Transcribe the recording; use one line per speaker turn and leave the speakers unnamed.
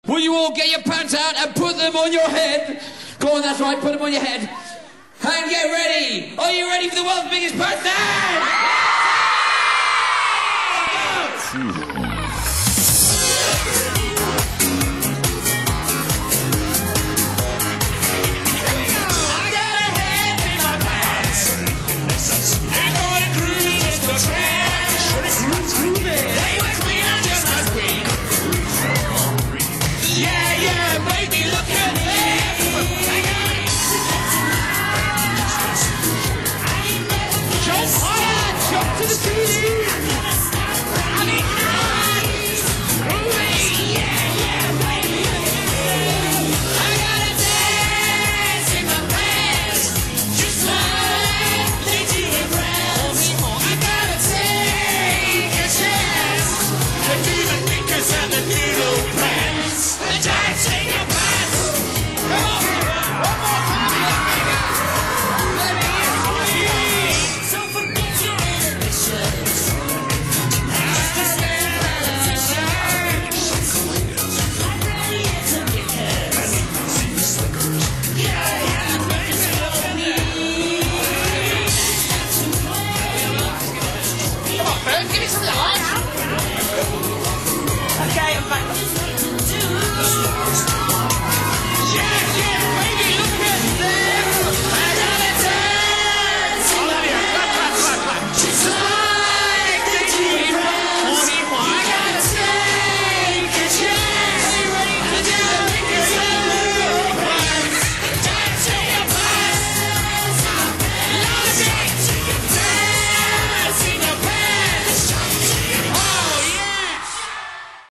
Will you all get your pants out and put them on your head? Go on, that's right, put them on your head. And get ready! Are you ready for the world's biggest pants dance?
Okay, I'm back.